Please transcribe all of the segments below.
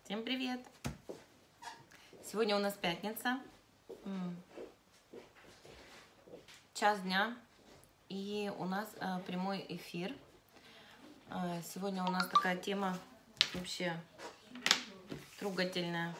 Всем привет! Сегодня у нас пятница, час дня, и у нас прямой эфир. Сегодня у нас такая тема вообще трогательная.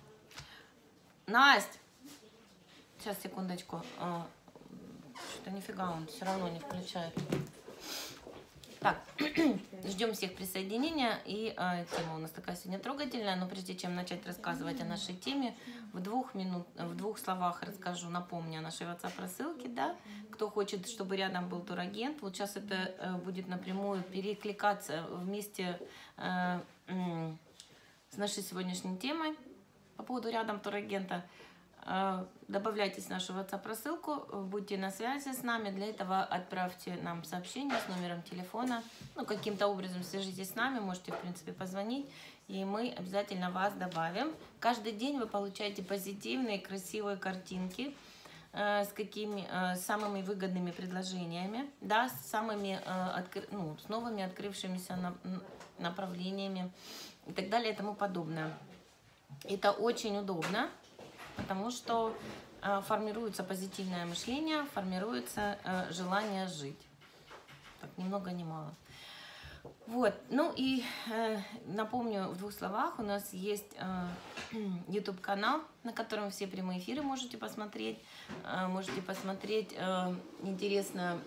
Настя! Сейчас, секундочку. Что-то нифига он все равно не включает. Так, ждем всех присоединения. И тема у нас такая сегодня трогательная. Но прежде чем начать рассказывать о нашей теме, в двух словах расскажу, напомню о нашей WhatsApp-рассылке. Да? Кто хочет, чтобы рядом был турагент, вот сейчас это будет напрямую перекликаться вместе с нашей сегодняшней темой по поводу рядом турагента. Добавляйтесь в нашу WhatsApp-рассылку, будьте на связи с нами. Для этого отправьте нам сообщение с номером телефона. Ну, каким-то образом свяжитесь с нами, можете, в принципе, позвонить, и мы обязательно вас добавим. Каждый день вы получаете позитивные, красивые картинки с самыми выгодными предложениями, да, с новыми открывшимися направлениями и так далее и тому подобное. Это очень удобно, потому что формируется позитивное мышление, формируется желание жить. Так, ни много ни мало. Вот, ну и напомню в двух словах, у нас есть YouTube-канал, на котором все прямые эфиры можете посмотреть. Можете посмотреть интересно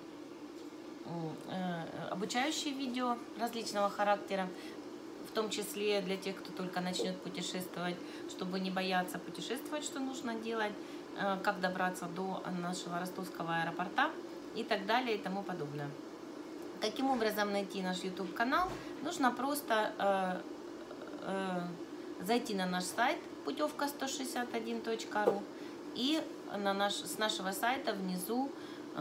обучающие видео различного характера, в том числе для тех, кто только начнет путешествовать, чтобы не бояться путешествовать, что нужно делать, как добраться до нашего ростовского аэропорта и так далее и тому подобное. Каким образом найти наш YouTube-канал? Нужно просто зайти на наш сайт путевка161.ру и с нашего сайта внизу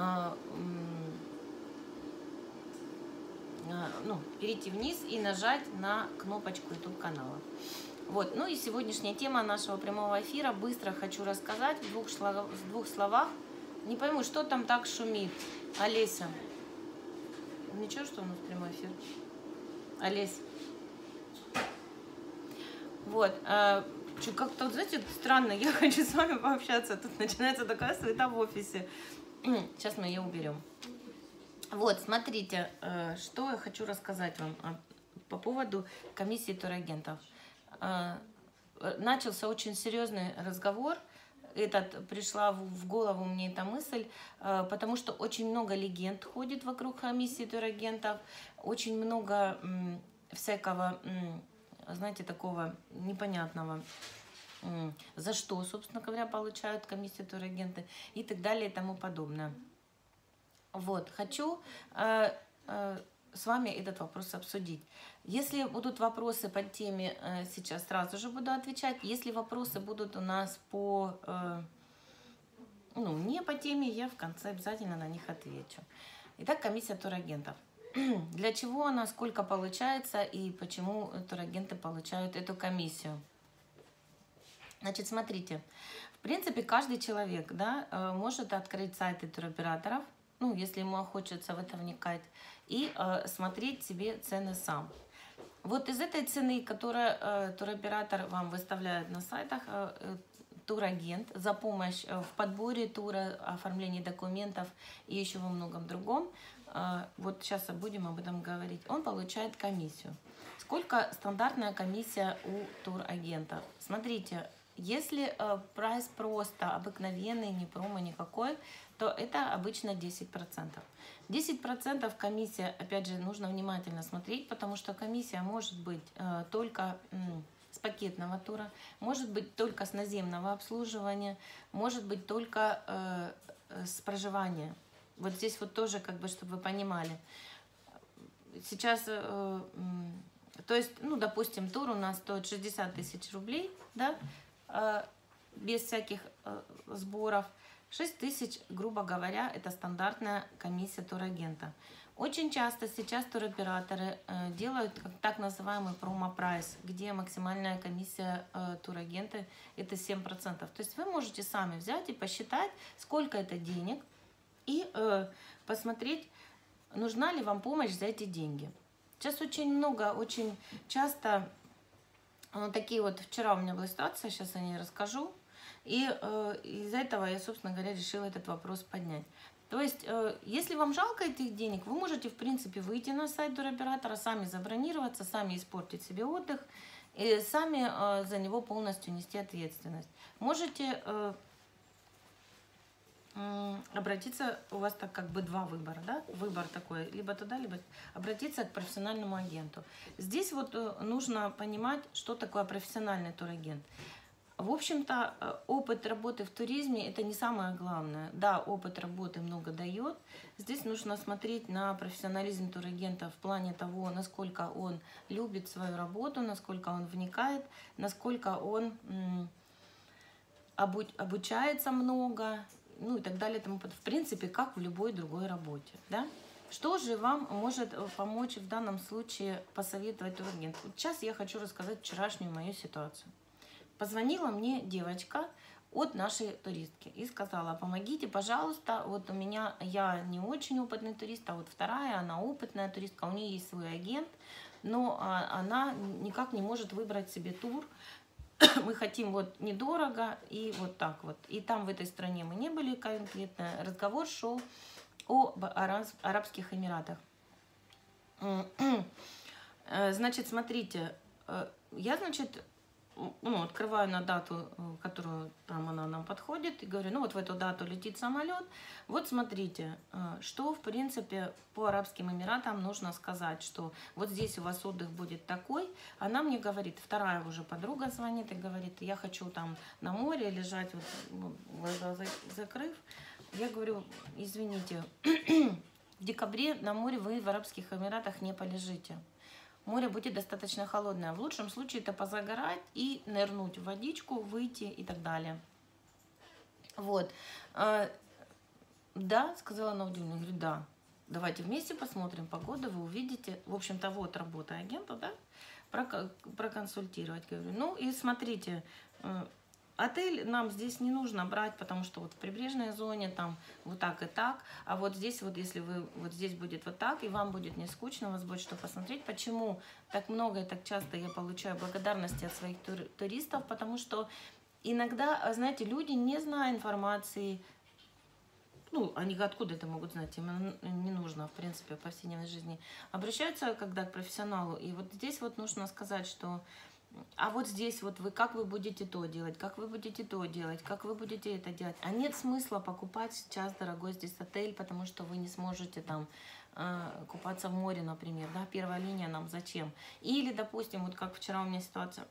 перейти вниз и нажать на кнопочку YouTube канала. Вот, ну и сегодняшняя тема нашего прямого эфира. Быстро хочу рассказать в двух словах. Не пойму, что там так шумит. Олеся. Ничего, что у нас прямой эфир? Олесь. Вот. Как-то, знаете, странно. Я хочу с вами пообщаться. Тут начинается такая суета в офисе. Сейчас мы ее уберем. Вот, смотрите, что я хочу рассказать вам по поводу комиссии турагентов. Начался очень серьезный разговор. Пришла в голову мне эта мысль, потому что очень много легенд ходит вокруг комиссии турагентов, очень много всякого, знаете, такого непонятного, за что, собственно говоря, получают комиссию турагенты и так далее и тому подобное. Вот, хочу с вами этот вопрос обсудить. Если будут вопросы по теме, сейчас сразу же буду отвечать. Если вопросы будут у нас не по теме, я в конце обязательно на них отвечу. Итак, комиссия турагентов. Для чего она, сколько получается и почему турагенты получают эту комиссию? Значит, смотрите, в принципе, каждый человек, да, может открыть сайты туроператоров, ну, если ему хочется в это вникать, и смотреть себе цены сам. Вот из этой цены, которую туроператор вам выставляет на сайтах, турагент за помощь в подборе тура, оформлении документов и еще во многом другом, вот сейчас будем об этом говорить, он получает комиссию. Сколько стандартная комиссия у турагента? Смотрите, если прайс просто обыкновенный, не промо никакой, то это обычно 10%. 10% комиссия, опять же, нужно внимательно смотреть, потому что комиссия может быть только с пакетного тура, может быть только с наземного обслуживания, может быть только с проживания. Вот здесь вот тоже, как бы, чтобы вы понимали. Сейчас, то есть, ну, допустим, тур у нас стоит 60 тысяч рублей, да, без всяких сборов. 6 тысяч, грубо говоря, это стандартная комиссия турагента. Очень часто сейчас туроператоры делают так называемый промо-прайс, где максимальная комиссия турагента это 7%. То есть вы можете сами взять и посчитать, сколько это денег, и посмотреть, нужна ли вам помощь за эти деньги. Сейчас очень часто Вот такие вот, вчера у меня была ситуация, сейчас о ней расскажу. И из-за этого я, собственно говоря, решила этот вопрос поднять. То есть, если вам жалко этих денег, вы можете, в принципе, выйти на сайт туроператора, сами забронироваться, сами испортить себе отдых, и сами за него полностью нести ответственность. Можете обратиться, у вас так как бы два выбора, да? Выбор такой, либо туда, либо обратиться к профессиональному агенту. Здесь вот нужно понимать, что такое профессиональный турагент. В общем-то, опыт работы в туризме – это не самое главное. Да, опыт работы много дает. Здесь нужно смотреть на профессионализм турагента в плане того, насколько он любит свою работу, насколько он вникает, насколько он обучается много, ну и так далее. В принципе, как в любой другой работе. Да? Что же вам может помочь в данном случае посоветовать турагент? Вот сейчас я хочу рассказать вчерашнюю мою ситуацию. Позвонила мне девочка от нашей туристки и сказала: помогите, пожалуйста, вот у меня, я не очень опытный турист, а вот вторая, она опытная туристка, у нее есть свой агент, но она никак не может выбрать себе тур. Мы хотим вот недорого и вот так вот. И там в этой стране мы не были конкретно. Разговор шел об Арабских Эмиратах. Значит, смотрите, я, значит, открываю на дату, которую там она нам подходит, и говорю, ну вот в эту дату летит самолет. Вот смотрите, что в принципе по Арабским Эмиратам нужно сказать, что вот здесь у вас отдых будет такой. Она мне говорит, вторая уже подруга звонит и говорит, я хочу там на море лежать, вот, глаза закрыв. Я говорю, извините, в декабре на море вы в Арабских Эмиратах не полежите. Море будет достаточно холодное. В лучшем случае это позагорать и нырнуть в водичку, выйти и так далее. Вот. Да, сказала она удивленно. Я говорю, да. Давайте вместе посмотрим погоду, вы увидите. В общем-то, вот работа агента, да, проконсультировать. Говорю, ну и смотрите, отель нам здесь не нужно брать, потому что вот в прибрежной зоне там вот так и так, а вот здесь вот, если вы, вот здесь будет вот так, и вам будет не скучно, у вас будет что посмотреть. Почему так много и так часто я получаю благодарности от своих туристов? Потому что иногда, знаете, люди, не зная информации, ну, они откуда это могут знать, им не нужно, в принципе, в повседневной жизни, обращаются когда к профессионалу, и вот здесь вот нужно сказать, что а вот здесь вот вы, как вы будете то делать, как вы будете то делать, как вы будете это делать. А нет смысла покупать сейчас дорогой здесь отель, потому что вы не сможете там купаться в море, например, да, первая линия нам зачем? Или, допустим, вот как вчера у меня ситуация,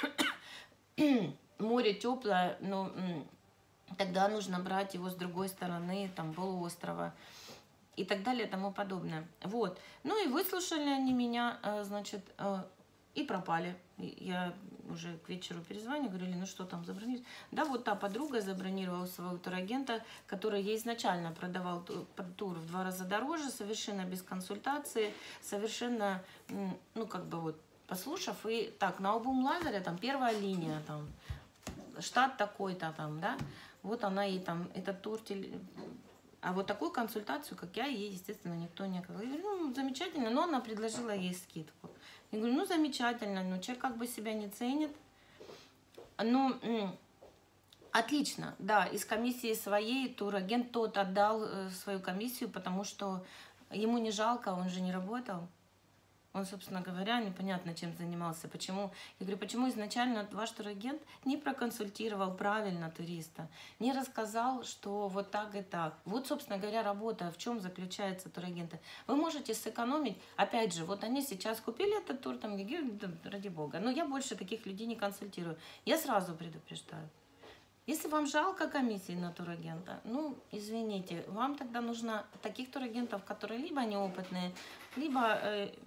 море теплое, но тогда нужно брать его с другой стороны, там, полуострова и так далее и тому подобное. Вот. Ну и выслушали они меня, значит, и пропали. Я уже к вечеру перезвоню, говорили, ну что там забронировать? Да, вот та подруга забронировала своего турагента, который ей изначально продавал тур в 2 раза дороже, совершенно без консультации, совершенно, ну как бы вот, послушав, и так, на обум лазаря, там, первая линия, там, штат такой-то там, да, вот она ей там, этот тур, а вот такую консультацию, как я, ей, естественно, никто не оказал. Я говорю, ну, замечательно, но она предложила ей скидку. Я говорю, ну, замечательно, но человек как бы себя не ценит. Ну, отлично, да, из комиссии своей турагент тот отдал свою комиссию, потому что ему не жалко, он же не работал. Он, собственно говоря, непонятно, чем занимался. Почему? Я говорю, почему изначально ваш турагент не проконсультировал правильно туриста, не рассказал, что вот так и так. Вот, собственно говоря, работа, в чем заключается турагента. Вы можете сэкономить, опять же, вот они сейчас купили этот тур, там, ради бога, но я больше таких людей не консультирую. Я сразу предупреждаю. Если вам жалко комиссии на турагента, ну, извините, вам тогда нужно таких турагентов, которые либо неопытные, либо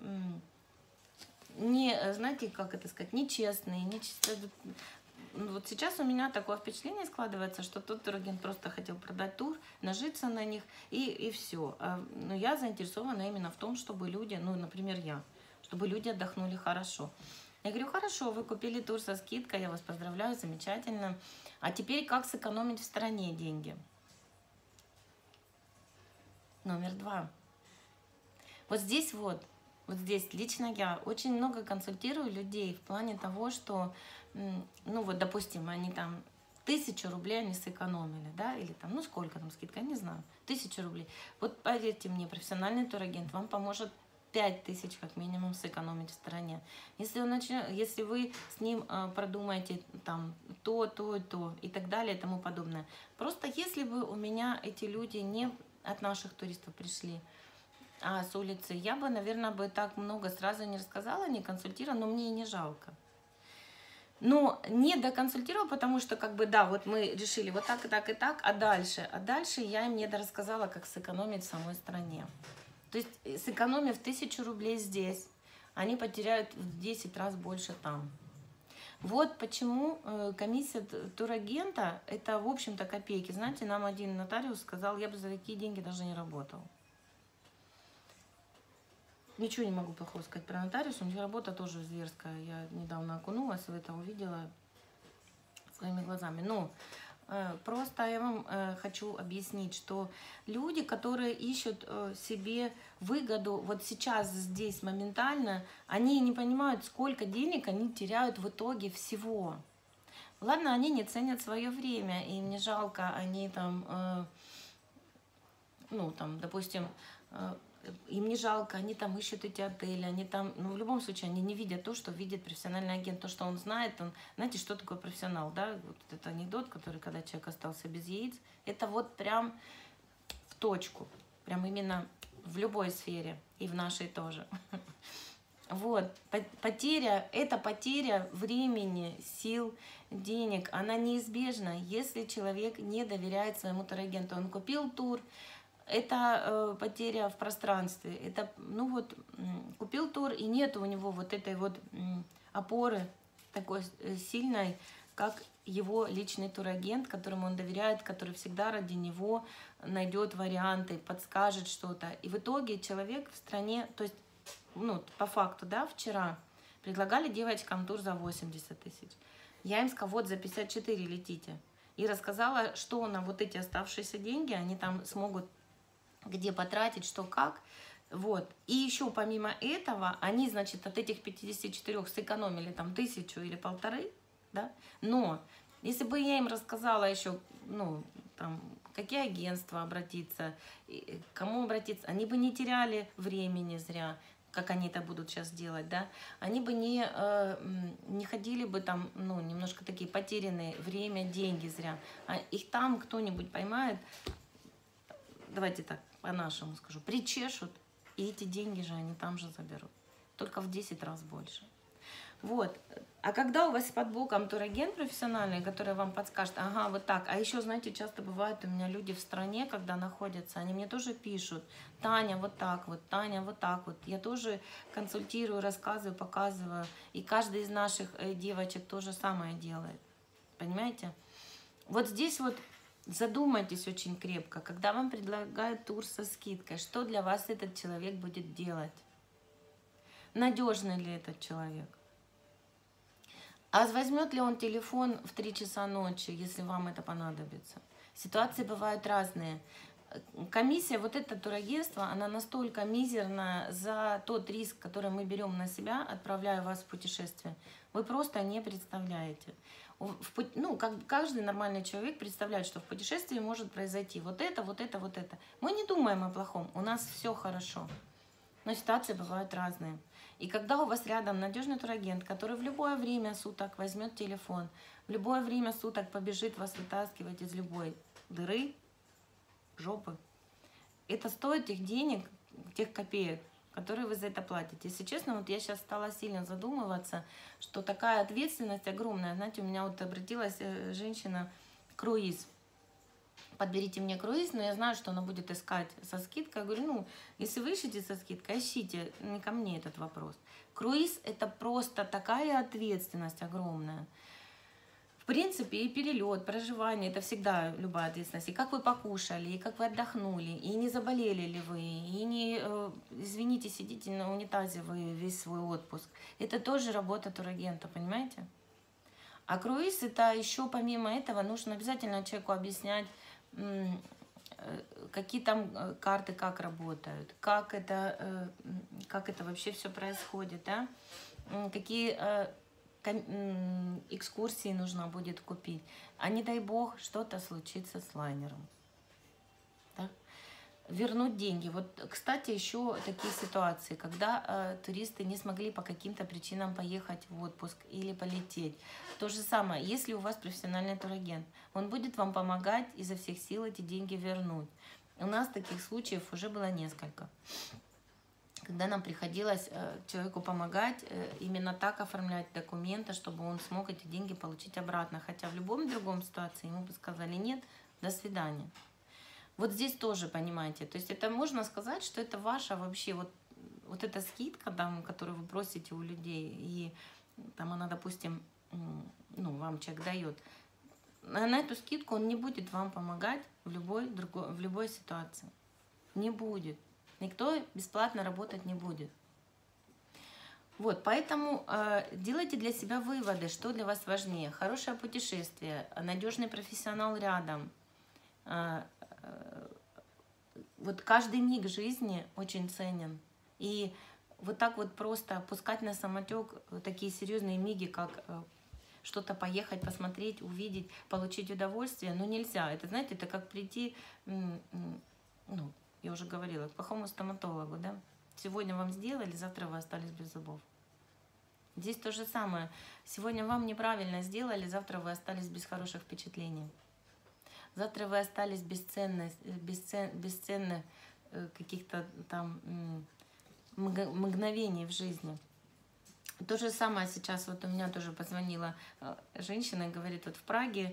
не, знаете, как это сказать, нечестные, Вот сейчас у меня такое впечатление складывается, что тот турагент просто хотел продать тур, нажиться на них и все. Но я заинтересована именно в том, чтобы люди, ну, например, чтобы люди отдохнули хорошо. Я говорю, хорошо, вы купили тур со скидкой, я вас поздравляю, замечательно. А теперь как сэкономить в стране деньги? Номер 2. Вот здесь вот Вот здесь лично я очень много консультирую людей в плане того, что, ну вот, допустим, они там 1000 рублей они сэкономили, да, или там, ну сколько там скидка, я не знаю, 1000 рублей. Вот поверьте мне, профессиональный турагент вам поможет 5000 как минимум сэкономить в стороне. Если, если вы с ним продумаете там то и так далее и тому подобное. Просто если бы у меня эти люди не от наших туристов пришли, а с улицы, я бы, наверное, бы так много сразу не рассказала, не консультировала, но мне и не жалко. Но не доконсультировала, потому что, как бы, да, вот мы решили вот так и так и так, а дальше я им не дорассказала, как сэкономить в самой стране. То есть, сэкономив 1000 рублей здесь, они потеряют в 10 раз больше там. Вот почему комиссия турагента, это, в общем-то, копейки. Знаете, нам один нотариус сказал, я бы за такие деньги даже не работал. Ничего не могу плохого сказать про нотариуса, у них работа тоже зверская. Я недавно окунулась в это, увидела своими глазами. Но просто я вам хочу объяснить, что люди, которые ищут себе выгоду вот сейчас, здесь, моментально, они не понимают, сколько денег они теряют в итоге всего. Ладно, они не ценят свое время, им не жалко, они там, ну, там, допустим, им не жалко, они там ищут эти отели, они там, ну, в любом случае, они не видят то, что видит профессиональный агент, то, что он знает, он, знаете, что такое профессионал, да, вот этот анекдот, который, когда человек остался без яиц, это вот прям в точку, прям именно в любой сфере, и в нашей тоже. Вот, потеря, это потеря времени, сил, денег, она неизбежна, если человек не доверяет своему турагенту. Он купил тур, это потеря в пространстве, это, ну вот, купил тур, и нет у него вот этой вот опоры такой сильной, как его личный турагент, которому он доверяет, который всегда ради него найдет варианты, подскажет что-то. И в итоге человек в стране, то есть, ну, по факту, да, вчера предлагали девочкам тур за 80 тысяч. Я им сказала, вот за 54 летите. И рассказала, что на вот эти оставшиеся деньги они там смогут где потратить, что как. Вот. И еще помимо этого, они, значит, от этих 54 сэкономили там 1000 или 1500, да? Но если бы я им рассказала еще, ну, там, какие агентства обратиться, к кому обратиться, они бы не теряли времени зря, как они это будут сейчас делать, да, они бы не ходили бы там, ну, немножко такие потерянные, время, деньги зря. А их там кто-нибудь поймает, давайте так, по-нашему скажу, причешут, и эти деньги же они там же заберут. Только в 10 раз больше. Вот. А когда у вас под боком турагент профессиональный, который вам подскажет, ага, вот так. А еще, знаете, часто бывает у меня люди в стране, когда находятся, они мне тоже пишут, Таня, вот так вот, Таня, вот так вот. Я тоже консультирую, рассказываю, показываю. И каждый из наших девочек то же самое делает. Понимаете? Вот здесь вот задумайтесь очень крепко, когда вам предлагают тур со скидкой, что для вас этот человек будет делать? Надежный ли этот человек? А возьмет ли он телефон в 3 часа ночи, если вам это понадобится? Ситуации бывают разные. Комиссия, вот это турагентство, она настолько мизерна за тот риск, который мы берем на себя, отправляя вас в путешествие. Вы просто не представляете. Ну, как каждый нормальный человек представляет, что в путешествии может произойти вот это, вот это, вот это. Мы не думаем о плохом, у нас все хорошо. Но ситуации бывают разные. И когда у вас рядом надежный турагент, который в любое время суток возьмет телефон, в любое время суток побежит вас вытаскивать из любой дыры, жопы, это стоит тех денег, тех копеек, которые вы за это платите. Если честно, вот я сейчас стала сильно задумываться, что такая ответственность огромная. Знаете, у меня вот обратилась женщина, круиз. Подберите мне круиз, но я знаю, что она будет искать со скидкой. Я говорю, ну, если вы ищете со скидкой, ищите, не ко мне этот вопрос. Круиз – это просто такая ответственность огромная. В принципе, и перелет, проживание – это всегда любая ответственность. И как вы покушали, и как вы отдохнули, и не заболели ли вы, и не, извините, сидите на унитазе вы весь свой отпуск. Это тоже работа турагента, понимаете? А круиз – это еще помимо этого нужно обязательно человеку объяснять, какие там карты, как работают, как это вообще все происходит, да? Какие экскурсии нужно будет купить. А не дай бог, что-то случится с лайнером. Да? Вернуть деньги. Вот, кстати, еще такие ситуации, когда туристы не смогли по каким-то причинам поехать в отпуск или полететь. То же самое, если у вас профессиональный турагент, он будет вам помогать изо всех сил эти деньги вернуть. У нас таких случаев уже было несколько, когда нам приходилось человеку помогать именно так оформлять документы, чтобы он смог эти деньги получить обратно. Хотя в любом другом ситуации ему бы сказали нет, до свидания. Вот здесь тоже, понимаете, то есть это можно сказать, что это ваша вообще вот эта скидка, там, которую вы просите у людей, и там она, допустим, ну, вам человек дает, на эту скидку он не будет вам помогать в любой ситуации. Не будет. Никто бесплатно работать не будет. Вот, поэтому делайте для себя выводы, что для вас важнее. Хорошее путешествие, надежный профессионал рядом. Вот каждый миг жизни очень ценен. И вот так вот просто пускать на самотек такие серьезные миги, как что-то поехать, посмотреть, увидеть, получить удовольствие, ну нельзя. Это, знаете, это как прийти, ну, я уже говорила, к плохому стоматологу, да? Сегодня вам сделали, завтра вы остались без зубов. Здесь то же самое. Сегодня вам неправильно сделали, завтра вы остались без хороших впечатлений. Завтра вы остались без ценных каких-то там мгновений в жизни. То же самое сейчас, вот у меня тоже позвонила женщина и говорит, вот в Праге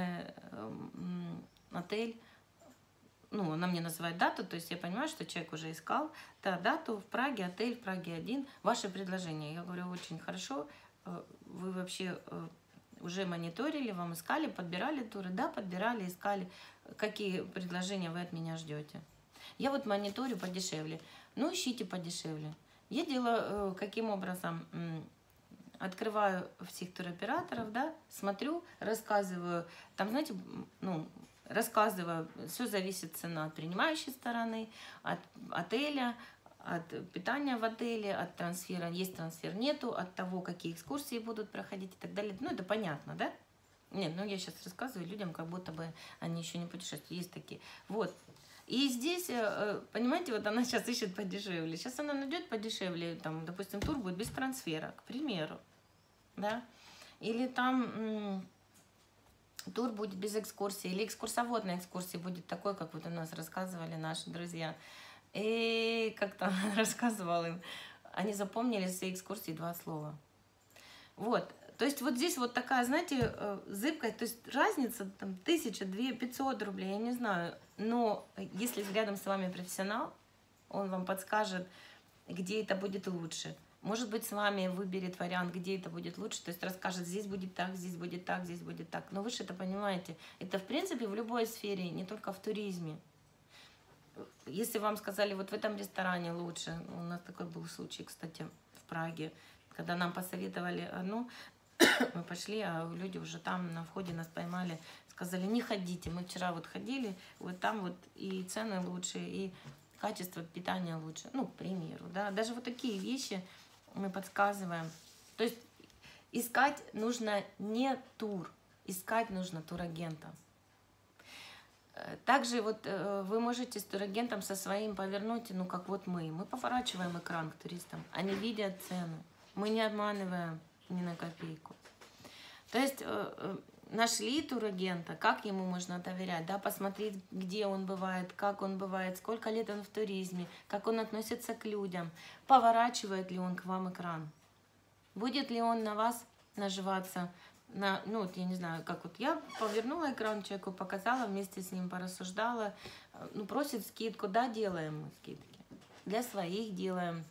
отель, ну, она мне называет дату, то есть я понимаю, что человек уже искал, да, дату в Праге, отель в Праге 1, ваше предложение. Я говорю, очень хорошо, вы вообще уже мониторили, вам искали, подбирали туры? Да, подбирали, искали. Какие предложения вы от меня ждете? Я вот мониторю подешевле. Ну, ищите подешевле. Я делаю каким образом? Открываю всех туроператоров, да, смотрю, рассказываю. Там, знаете, ну, рассказываю, все зависит цена от принимающей стороны, от отеля, от питания в отеле, от трансфера, есть трансфер, нету, от того, какие экскурсии будут проходить и так далее. Ну, это понятно, да? Нет, ну я сейчас рассказываю людям, как будто бы они еще не путешествуют. Есть такие. Вот. И здесь, понимаете, вот она сейчас ищет подешевле. Сейчас она найдет подешевле, там, допустим, тур будет без трансфера, к примеру, да? Или там тур будет без экскурсии, или экскурсовод на экскурсии будет такой, как вот у нас рассказывали наши друзья. И как-то рассказывал им, они запомнили свои экскурсии 2 слова. Вот, то есть вот здесь вот такая, знаете, зыбкая, то есть разница там 1000, 2, 500 рублей, я не знаю. Но если рядом с вами профессионал, он вам подскажет, где это будет лучше. Может быть, с вами выберет вариант, где это будет лучше, то есть расскажет, здесь будет так, здесь будет так, здесь будет так. Но вы же это понимаете. Это, в принципе, в любой сфере, не только в туризме. Если вам сказали, вот в этом ресторане лучше, у нас такой был случай, кстати, в Праге, когда нам посоветовали одну, мы пошли, а люди уже там на входе нас поймали, сказали, не ходите, мы вчера вот ходили, вот там вот и цены лучше, и качество питания лучше, ну, к примеру, да, даже вот такие вещи мы подсказываем. То есть искать нужно не тур, искать нужно турагента. Также вот вы можете с турагентом со своим повернуть, ну как вот мы поворачиваем экран к туристам, они видят цены, мы не обманываем ни на копейку. То есть нашли турагента, как ему можно доверять, да, посмотреть, где он бывает, как он бывает, сколько лет он в туризме, как он относится к людям, поворачивает ли он к вам экран, будет ли он на вас наживаться. Ну, вот я не знаю, как вот я повернула экран человеку, показала, вместе с ним порассуждала. Ну, просит скидку, да, делаем мы скидки. Для своих делаем.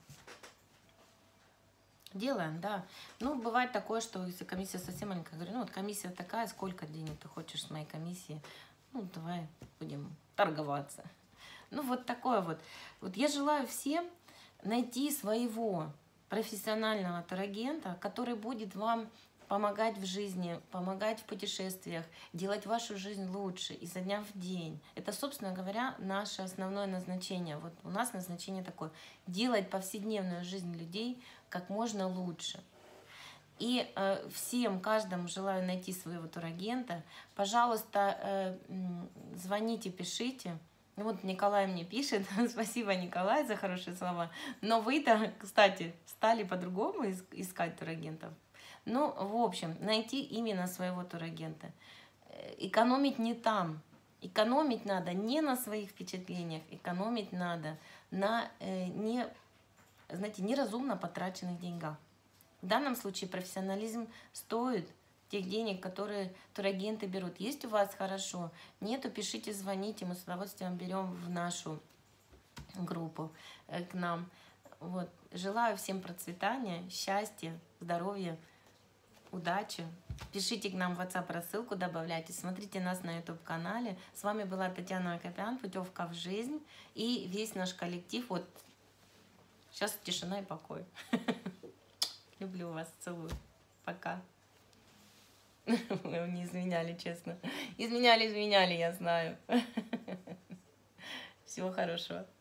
Делаем, да. Ну, бывает такое, что если комиссия совсем маленькая, говорю, ну, вот комиссия такая, сколько денег ты хочешь с моей комиссии? Ну, давай будем торговаться. Ну, вот такое вот. Вот я желаю всем найти своего профессионального турагента, который будет вам помогать в жизни, помогать в путешествиях, делать вашу жизнь лучше изо дня в день. Это, собственно говоря, наше основное назначение. Вот у нас назначение такое: делать повседневную жизнь людей как можно лучше. И всем, каждому желаю найти своего турагента. Пожалуйста, звоните, пишите. Вот Николай мне пишет, спасибо, Николай, за хорошие слова. Но вы-то, кстати, стали по-другому искать турагентов. Ну, в общем, найти именно своего турагента. Экономить не там. Экономить надо не на своих впечатлениях, экономить надо на неразумно потраченных деньгах. В данном случае профессионализм стоит тех денег, которые турагенты берут. Есть у вас — хорошо, нету — пишите, звоните, мы с удовольствием берем в нашу группу к нам. Вот. Желаю всем процветания, счастья, здоровья, удачи. Пишите к нам в WhatsApp рассылку, добавляйте, смотрите нас на YouTube-канале. С вами была Татьяна Акопян, путевка в жизнь, и весь наш коллектив. Вот сейчас тишина и покой. Люблю вас, целую. Пока. Вы не изменяли, честно. Изменяли, я знаю. Всего хорошего.